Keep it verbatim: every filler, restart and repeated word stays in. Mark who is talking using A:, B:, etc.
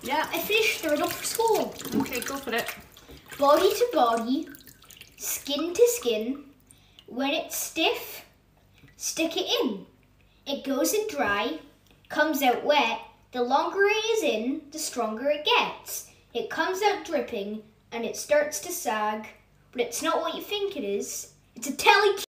A: Yeah.
B: I finished third up for school.
A: Okay, go for it.
B: Body to body, skin to skin. When it's stiff, stick it in. It goes in dry, comes out wet. The longer it is in, the stronger it gets. It comes out dripping and it starts to sag, but it's not what you think it is. It's a telly